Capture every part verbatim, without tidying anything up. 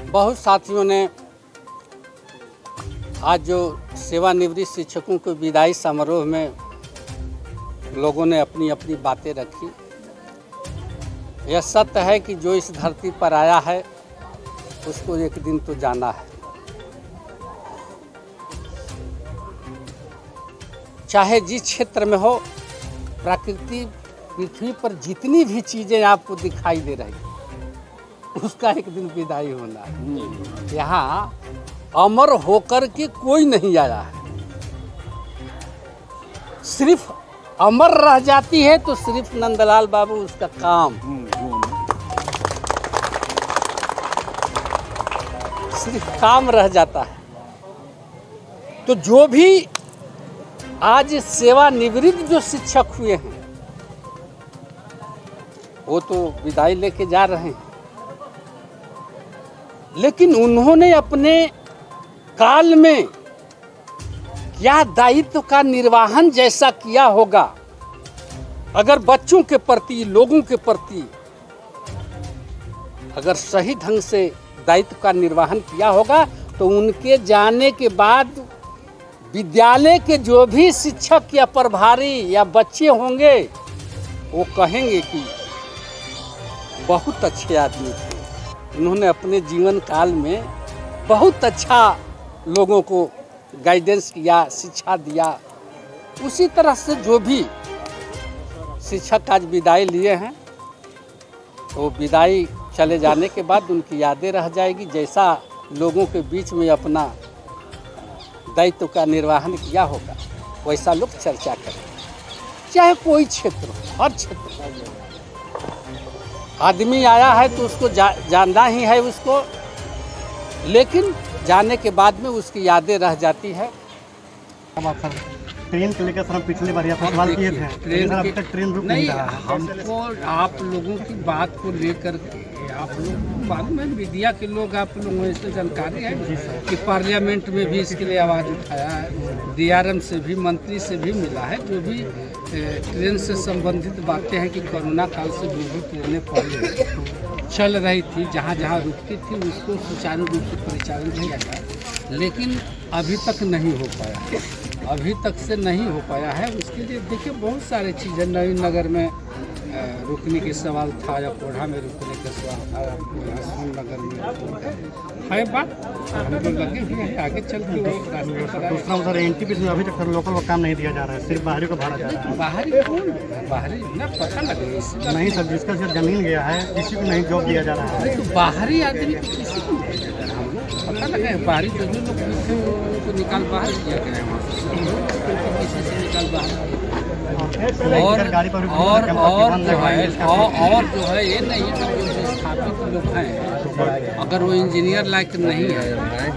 बहुत साथियों ने आज जो सेवानिवृत्त शिक्षकों के विदाई समारोह में लोगों ने अपनी अपनी बातें रखी। यह सत्य है कि जो इस धरती पर आया है उसको एक दिन तो जाना है। चाहे जिस क्षेत्र में हो, प्रकृति पृथ्वी पर जितनी भी चीज़ें आपको दिखाई दे रही उसका एक दिन विदाई होना है। यहाँ अमर होकर के कोई नहीं आया है, सिर्फ अमर रह जाती है तो सिर्फ नंदलाल बाबू उसका काम, सिर्फ काम रह जाता है। तो जो भी आज सेवानिवृत्त जो शिक्षक हुए हैं वो तो विदाई लेके जा रहे हैं, लेकिन उन्होंने अपने काल में क्या दायित्व का निर्वहन जैसा किया होगा, अगर बच्चों के प्रति, लोगों के प्रति अगर सही ढंग से दायित्व का निर्वहन किया होगा तो उनके जाने के बाद विद्यालय के जो भी शिक्षक या प्रभारी या बच्चे होंगे वो कहेंगे कि बहुत अच्छे आदमी थे, उन्होंने अपने जीवन काल में बहुत अच्छा लोगों को गाइडेंस किया, शिक्षा दिया। उसी तरह से जो भी शिक्षक आज विदाई लिए हैं तो विदाई चले जाने के बाद उनकी यादें रह जाएगी। जैसा लोगों के बीच में अपना दायित्व का निर्वहन किया होगा वैसा लोग चर्चा करें। चाहे कोई क्षेत्र हो, हर क्षेत्र आदमी आया है तो उसको जा, जानना ही है उसको, लेकिन जाने के बाद में उसकी यादें रह जाती है। अब आप सर ट्रेन के लेकर सर हम पिछले बार यहाँ सवाल किए थे, ट्रेन अभी तक ट्रेन रुक नहीं रहा है। हमको आप लोगों की बात को लेकर के आप लोग मालूम है, मीडिया के लोग आप लोगों से जानकारी है कि पार्लियामेंट में भी इसके लिए आवाज़ उठाया है, डीआरएम से भी, मंत्री से भी मिला है। जो भी ट्रेन से संबंधित बातें हैं कि कोरोना काल से जो भी ट्रेनें पहले चल रही थी, जहाँ जहाँ रुकती थी उसको सुचारू रूप से परिचालन किया जाए, लेकिन अभी तक नहीं हो पाया, अभी तक से नहीं हो पाया है। उसके लिए देखिए बहुत सारे चीज़ें, नवीन नगर में रुकने के सवाल था या कोढ़ा में रुकने का सवाल था, हसन नगर में है बात, हम लोग लगे हुए हैं आगे चल के वो रास्ते पर। दूसरा उधर एनटीपी में अभी तक लोकल को काम नहीं दिया जा रहा है, सिर्फ बाहरी को भाड़ा जा रहा है। बाहरी कौन, बाहरी ना पता लगे इससे नहीं सर, जिसका सिर्फ जमीन गया है किसी को नहीं जॉब दिया जा रहा है। तो बाहरी आदमी को किसी को नहीं दिया जा रहा, हम लोग पता लगे बाहरी जो जो लोग को निकाल बाहर किया गया है वहाँ से किसी से निकाल बाहर। और और और जो है और, और जो है ये नहीं है कि जो स्थापित लोग हैं अगर वो इंजीनियर लायक नहीं है,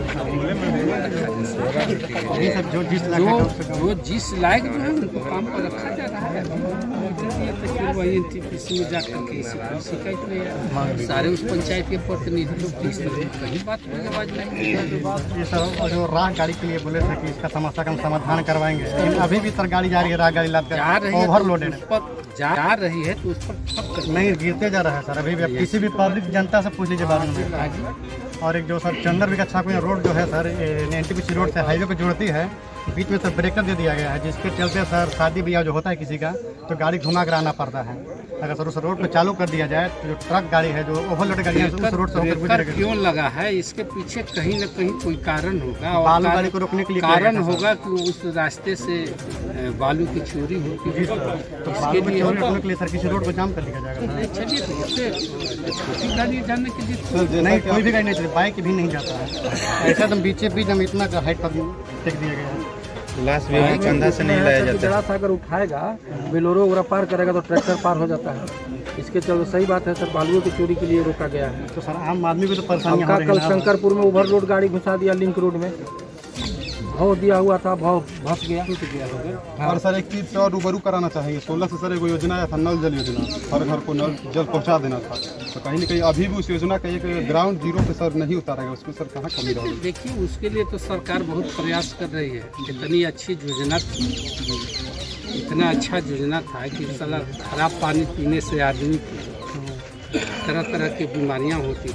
जो जिस जो जिस लायक जो है उनको काम पर रखा जा रहा है। फिर वही एन टी पी सी में जाकर के शिकायत नहीं है, सारे उस पंचायत के प्रतिनिधि लोग किस तरह कहीं बात की आवाज़ नहीं। ये सर जो राह गाड़ी के लिए बोले थे कि इसका समस्या का समाधान करवाएंगे, लेकिन अभी भी सर गाड़ी जा रही है, राह गाड़ी लाद ओवरलोडेड जा रही है तो उस पर नहीं गिरते जा रहा है सर। अभी भी किसी भी पब्लिक जनता से पूछ लीजिए बारे में। और एक जो सर चंदर विकास रोड जो है सर, एनटीपीसी रोड से हाईवे को जोड़ती है, बीच में सर ब्रेकर दे दिया गया है, जिसके चलते सर शादी ब्याह जो होता है किसी का तो गाड़ी घुमा कर आना पड़ता है। अगर सर उस रोड पे चालू कर दिया जाए तो जो ट्रक गाड़ी है, जो ओवरलोड गाड़ी है, उस रोड से होकर गुजरेगी। क्यों लगा है इसके पीछे कहीं न कहीं कोई कारण होगा, और बालू गाड़ी को रोकने के लिए कारण होगा कि उस रास्ते से बालू की चोरी होती है। तो बालू की चोरी रोकने के लिए सर किसी रोड को जाम कर दिया जाएगा। चलिए तो उससे छोटी गाड़ी जाने के लिए नहीं, कोई भी गाड़ी नहीं चलती, बाइक भी नहीं जाता है। ऐसा तो बीचे बीच हम इतना हाइट पर टेक दिया गया है। लास्ट भी कंधा से नहीं लाया जाता है। अगर उठाएगा बेलोरो वगैरह पार करेगा तो ट्रैक्टर पार हो जाता है। इसके चलो सही बात है सर, बालुओं की चोरी के लिए रोका गया है। तो सर आम आदमी को तो परेशानी है। कल शंकरपुर में ओवरलोड गाड़ी घुसा दिया लिंक रोड में, भाव दिया हुआ था, भाव भस गया, टूट गया। और सर एक चीज़ और रूबरू कराना चाहिए, सोलह से सर एक योजना आया था, नल जल योजना, हर घर को नल जल पहुंचा देना था। तो कहीं ना कहीं अभी भी उस योजना का एक ग्राउंड जीरो पे सर नहीं उतारेगा, उसमें सर कहाँ कमी रही? देखिए उसके लिए तो सरकार बहुत प्रयास कर रही है। इतनी अच्छी योजना थी, इतना अच्छा योजना था कि साला खराब पानी पीने से आदमी को तरह तरह की बीमारियाँ होती थी।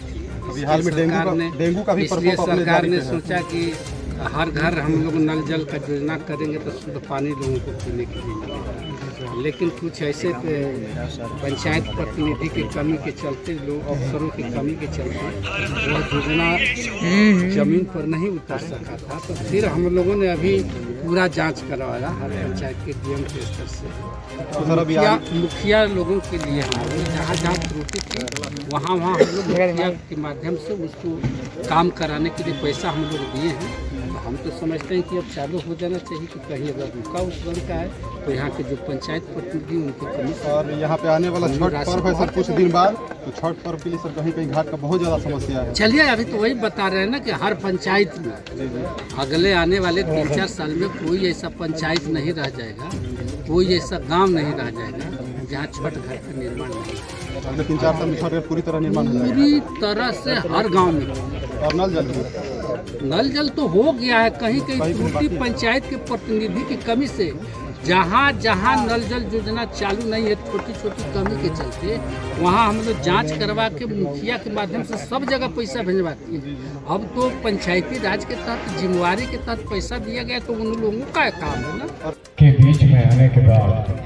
अभी हाल में डेंगू सरकार का ने डेंगू का भी इसलिए प्रकोप अपने सरकार जारी ने पे है। सोचा कि हर घर हम लोग नल जल का योजना करेंगे तो शुद्ध पानी लोगों को पीने के लिए मिलेगा। लेकिन कुछ ऐसे पंचायत प्रतिनिधि की कमी के चलते, लोग अफसरों की कमी के चलते वह योजना जमीन पर नहीं उतर सका था। तो फिर हम लोगों ने अभी पूरा जांच करवाया हर पंचायत के डीएम के स्तर से। तो सर अभी मुखिया आगे- मुखिया लोगों के लिए हम लोग जहाँ जहाँ त्रुटि थी वहाँ वहाँ हम लोग मुखिया के माध्यम से उसको काम कराने के लिए पैसा हम लोग दिए हैं। तो हम तो समझते हैं कि अब चालू हो जाना चाहिए कि कहीं अगर रुका उस रंग का है तो यहाँ के जो पंचायत प्रतिनिधि उनके कमी से और यहाँ पे आने वाला छठ पर्व है सर कुछ दिन बाद, तो छठ पर्व के लिए सर कहीं कहीं घाट का बहुत ज़्यादा समस्या है। चलिए अभी तो वही बता रहे हैं ना कि हर पंचायत में अगले आने वाले तीन चार साल में कोई ऐसा पंचायत नहीं रह जाएगा, कोई ऐसा गांव नहीं रह जाएगा जहाँ छठ घाट का निर्माण नहीं है। अगले तीन चार साल में छठ घाट पूरी तरह निर्माण हो जाएगा। पूरी तरह से हर गांव में और नल जल भी। नल जल तो हो गया है, कहीं कहीं त्रुटि पंचायत के प्रतिनिधि की कमी से जहाँ जहाँ नल जल योजना चालू नहीं है, छोटी छोटी कमी के चलते वहाँ हम लोग जांच करवा के मुखिया के माध्यम से सब जगह पैसा भिजवाती है। अब तो पंचायती राज के तहत जिम्मेवारी के तहत पैसा दिया गया तो उन लोगों का काम है ना। के बीच में आने के बाद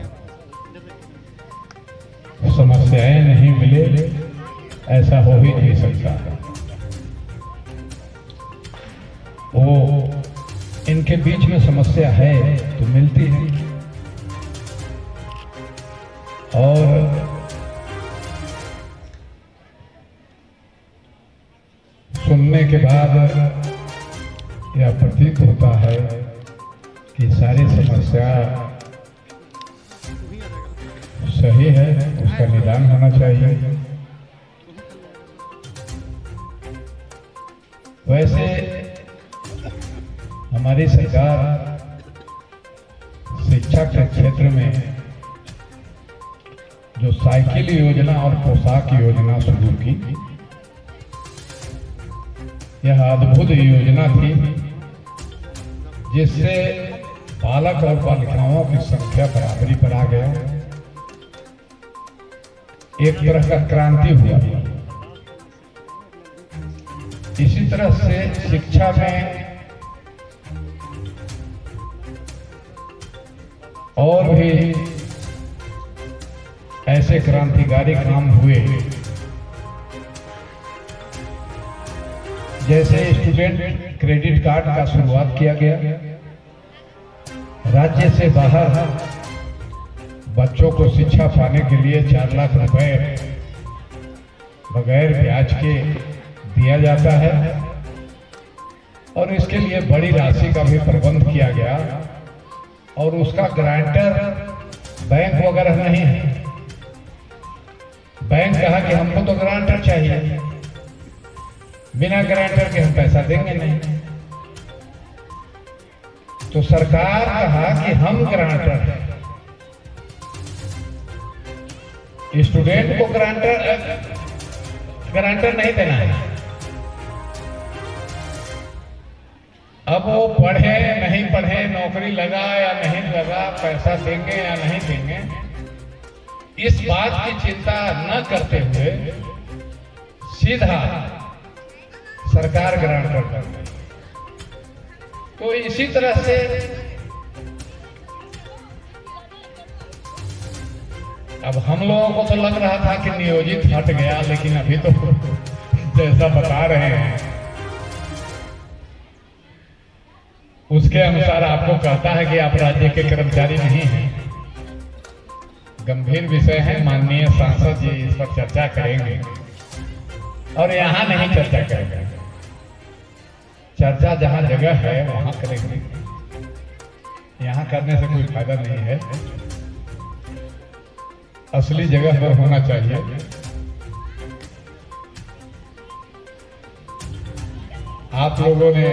समस्याएं नहीं मिले, ऐसा हो ही नहीं सकता। वो इनके बीच में समस्या है तो मिलती है, और सुनने के बाद यह प्रतीत होता है कि सारी समस्या सही है, उसका निदान होना चाहिए। वैसे हमारी सरकार शिक्षा के क्षेत्र में जो साइकिल योजना और पोशाक योजना शुरू की, यह अद्भुत योजना थी जिससे बालक और बालिकाओं की संख्या बराबरी पर आ गया। एक तरह का क्रांति हुआ। इसी तरह से शिक्षा में और भी ऐसे क्रांतिकारी काम हुए, जैसे स्टूडेंट क्रेडिट कार्ड का शुरुआत किया गया। राज्य से बाहर बच्चों को शिक्षा पाने के लिए चार लाख रुपए बगैर ब्याज के दिया जाता है, और इसके लिए बड़ी राशि का भी प्रबंध किया गया। और उसका गारंटर बैंक वगैरह नहीं है। बैंक कहा कि हमको तो गारंटर चाहिए, बिना गारंटर के हम पैसा देंगे नहीं। तो सरकार कहा कि हम गारंटर हैं, स्टूडेंट को गारंटर गारंटर नहीं देना है। अब वो पढ़े नहीं पढ़े, नौकरी लगा या नहीं लगा, पैसा देंगे या नहीं देंगे, इस बात की चिंता न करते हुए सीधा सरकार गारंटर कर रही। तो इसी तरह से अब हम लोगों को तो लग रहा था कि नियोजित हट गया, लेकिन अभी तो जैसा बता रहे हैं उसके अनुसार आपको कहता है कि आप राज्य के कर्मचारी नहीं हैं। गंभीर विषय है, माननीय सांसद जी इस पर चर्चा करेंगे, और यहाँ नहीं चर्चा करेंगे। चर्चा जहाँ जगह है वहाँ करेंगे, यहाँ करने से कोई फायदा नहीं है। असली जगह पर होना चाहिए। आप लोगों ने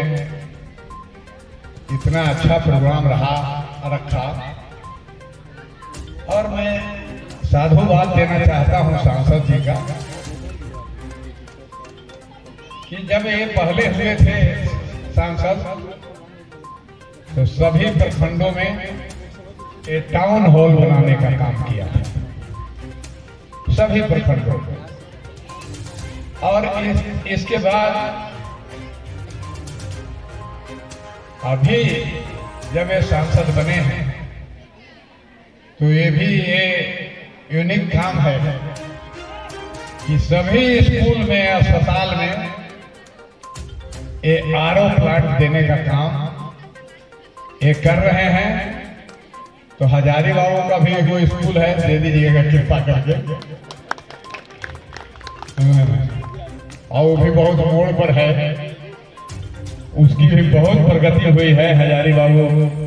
इतना अच्छा प्रोग्राम रहा रखा, और मैं साधुवाद देना चाहता हूं सांसद जी का कि जब ये पहले हुए थे सांसद तो सभी प्रखंडों में एक टाउन हॉल बनाने का काम किया, सभी प्रखंडों में। और इस, इसके बाद अभी जब ये सांसद बने हैं तो ये भी ये यूनिक काम है कि सभी स्कूल में, अस्पताल में ये आर ओ प्लांट देने का काम ये कर रहे हैं। तो हजारीबाग का भी कोई स्कूल है, दे दीजिएगा कृपा करके। और वो भी बहुत मोड़ पर है, उसकी भी बहुत प्रगति हुई है। हजारीबाग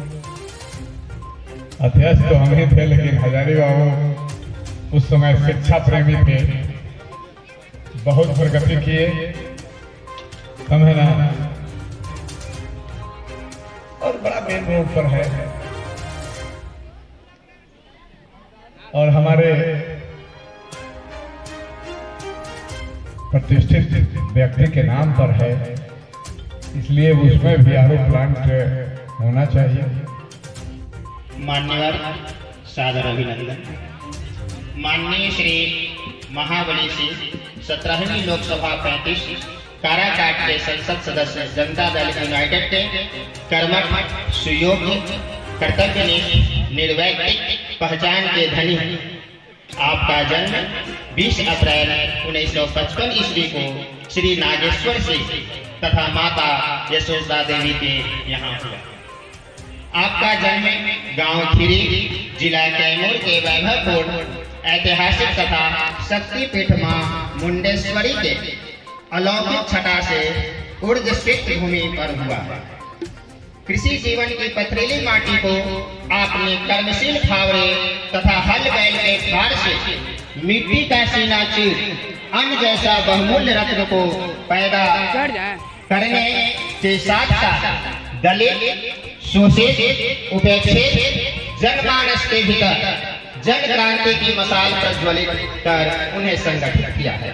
अध्यक्ष तो हम ही थे, लेकिन हजारीबाग उस समय शिक्षा प्रेमी थे, बहुत प्रगति किए, समझे ना। और बड़ा मेन रोड पर है और हमारे प्रतिष्ठित व्यक्ति के नाम पर है, इसलिए उसमें भी आर ओ प्लांट होना चाहिए। मान्यवर सादर अभिनंदन। माननीय श्री महाबली सिंह सत्रहवीं लोकसभा पैंतीस काराकाट के संसद सदस्य, जनता दल यूनाइटेड के कर्मठ, सुयोग्य, कर्तव्यनिष्ठ, निर्वैयक्तिक पहचान के धनी। आपका जन्म बीस अप्रैल उन्नीस सौ पचपन ईस्वी को श्री नागेश्वर सिंह तथा माता यशोदा देवी के यहाँ हुआ। आपका जन्म गांव खीरी, जिला कैमूर के वैभवपूर्ण ऐतिहासिक तथा शक्तिपीठ मां मुंडेश्वरी के अलौकिक छटा से ऊर्जस्वित भूमि पर हुआ। कृषि जीवन की पथरीली माटी को आपने कर्मशील फावड़े तथा हल बैल के भार से मिट्टी का सीना चीर अन्न जैसा बहुमूल्य रत्न को पैदा करने के साथ साथ दलित, शोषित, उपेक्षित जनमानस के भीतर जन क्रांति की मशाल प्रज्वलित कर उन्हें संगठित किया है।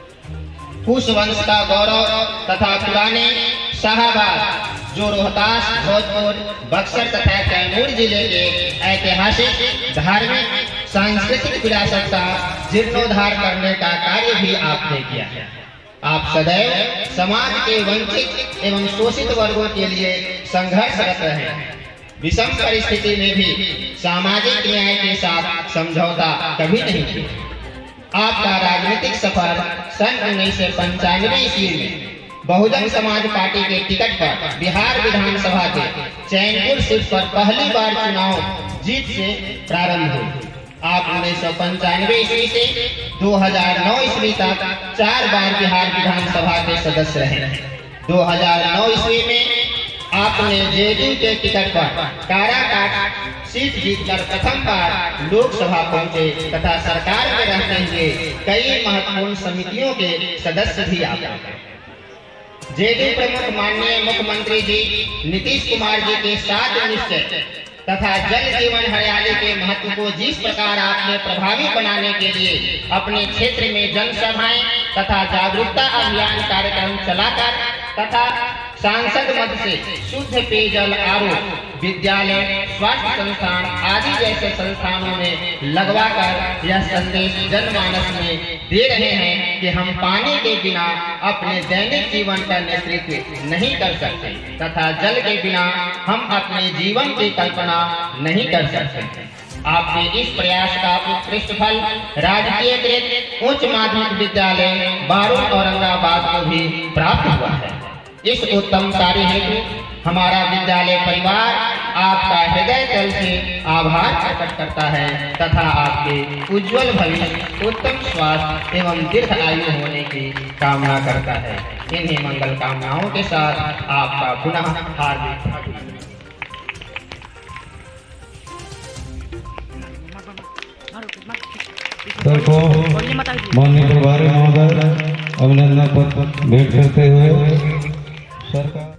कुश वंश का गौरव तथा पुराने शाहबाद, जो रोहतास, भोजपुर, बक्सर तथा कैमूर जिले के ऐतिहासिक, धार्मिक, सांस्कृतिक विरासत का जीर्णोद्धार करने का कार्य भी आपने किया है। आप सदैव समाज के वंचित एवं शोषित वर्गों के लिए संघर्षरत रहे हैं। विषम परिस्थिति में भी सामाजिक न्याय के साथ समझौता कभी नहीं किया। आपका राजनीतिक सफर सन उन्नीस सौ पंचानवे ईस्वी में बहुजन समाज पार्टी के टिकट पर बिहार विधानसभा के चैनपुर सीट पर पहली बार चुनाव जीत से प्रारंभ हुई। आप उन्नीस सौ पंचानवे ईस्वी से दो हजार नौ ईस्वी तक चार बार बिहार विधानसभा के सदस्य रहे। दो हजार नौ ईस्वी में आपने जेडीयू के टिकट पर काराकाट सीट जीतकर प्रथम बार लोकसभा पहुंचे तथा सरकार में रहते हुए कई महत्वपूर्ण समितियों के सदस्य भी आप हैं। जेडीयू प्रमुख माननीय मुख्यमंत्री जी नीतीश कुमार जी के साथ निश्चय तथा जल जीवन हरियाली के महत्व को जिस प्रकार आपने प्रभावी बनाने के लिए अपने क्षेत्र में जनसभाएं तथा जागरूकता अभियान कार्यक्रम चलाकर तथा सांसद मद से शुद्ध पेयजल आरो विद्यालय, स्वास्थ्य संस्थान आदि जैसे संस्थानों में लगवाकर यह संदेश जनमानस में दे रहे हैं कि हम पानी के बिना अपने दैनिक जीवन का नेतृत्व नहीं कर सकते तथा जल के बिना हम अपने जीवन की कल्पना नहीं कर सकते। आपके इस प्रयास का उत्कृष्ट फल राजकीय उच्च माध्यमिक विद्यालय बारूद औरंगाबाद को भी प्राप्त हुआ है। इस उत्तम कार्य हेतु हमारा विद्यालय परिवार आपका हृदय तल से आभार प्रकट करता है तथा आपके उज्जवल भविष्य, उत्तम स्वास्थ्य एवं दीर्घ आयु होने की कामना करता है। इन्हीं मंगल कामनाओं के साथ आपका पुनः हार्दिक सर को माननीय प्रभारी महोदय अभिनंदन पत्र भेंट करते हुए सर का